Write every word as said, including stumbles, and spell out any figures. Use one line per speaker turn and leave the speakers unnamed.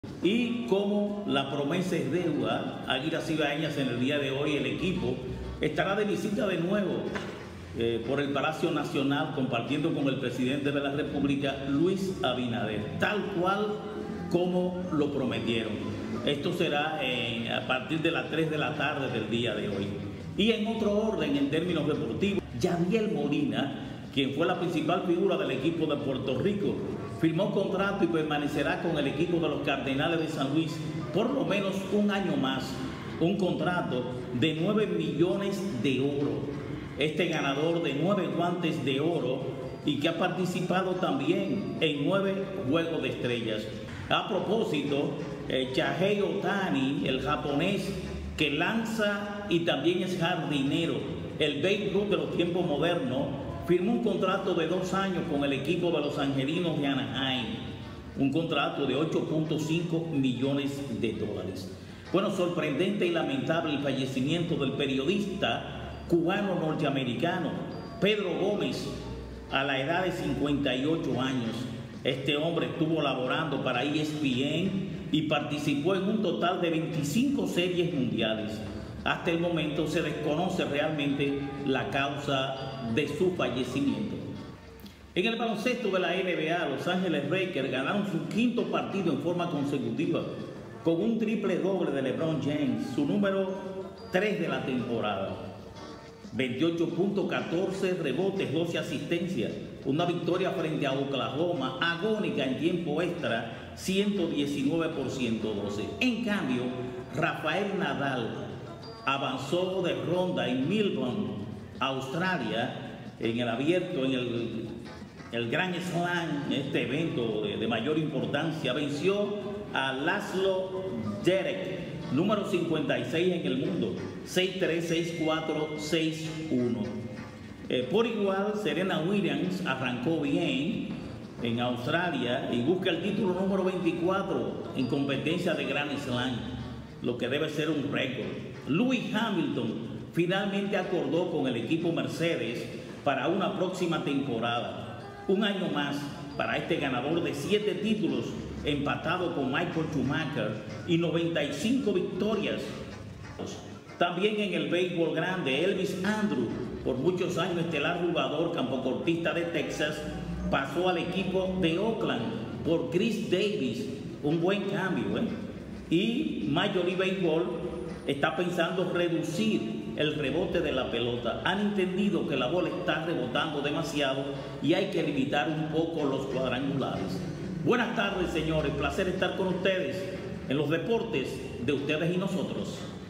Y como la promesa es deuda, Águilas Cibaeñas en el día de hoy el equipo estará de visita de nuevo eh, por el Palacio Nacional compartiendo con el presidente de la República, Luis Abinader, tal cual como lo prometieron. Esto será eh, a partir de las tres de la tarde del día de hoy. Y en otro orden, en términos deportivos, Yadiel Molina, quien fue la principal figura del equipo de Puerto Rico, firmó contrato y permanecerá con el equipo de los Cardenales de San Luis por lo menos un año más, un contrato de nueve millones de oro. Este ganador de nueve guantes de oro y que ha participado también en nueve Juegos de Estrellas. A propósito, eh, Shohei Ohtani, el japonés que lanza y también es jardinero, el Babe Ruth de los tiempos modernos, firmó un contrato de dos años con el equipo de los Angelinos de Anaheim, un contrato de ocho punto cinco millones de dólares. Bueno, sorprendente y lamentable el fallecimiento del periodista cubano-norteamericano Pedro Gómez a la edad de cincuenta y ocho años. Este hombre estuvo laborando para E S P N y participó en un total de veinticinco series mundiales. Hasta el momento se desconoce realmente la causa de su fallecimiento. En el baloncesto de la N B A, Los Ángeles Lakers ganaron su quinto partido en forma consecutiva con un triple doble de LeBron James, su número tres de la temporada. veintiocho puntos, catorce rebotes, doce asistencias. Una victoria frente a Oklahoma, agónica en tiempo extra, ciento diecinueve por ciento doce. En cambio, Rafael Nadal avanzó de ronda en Melbourne, Australia, en el abierto, en el, el Grand Slam, este evento de, de mayor importancia. Venció a Laszlo Djere, número cincuenta y seis en el mundo, seis tres, seis cuatro, seis uno. Eh, por igual, Serena Williams arrancó bien en Australia y busca el título número veinticuatro en competencia de Grand Slam, lo que debe ser un récord. Lewis Hamilton finalmente acordó con el equipo Mercedes para una próxima temporada. Un año más para este ganador de siete títulos, empatado con Michael Schumacher y noventa y cinco victorias. También en el béisbol grande, Elvis Andrus, por muchos años estelar jugador campocortista de Texas, pasó al equipo de Oakland por Chris Davis. Un buen cambio, ¿eh? Y Major League Baseball está pensando reducir el rebote de la pelota. Han entendido que la bola está rebotando demasiado y hay que limitar un poco los cuadrangulares. Buenas tardes, señores. Placer estar con ustedes en los deportes de ustedes y nosotros.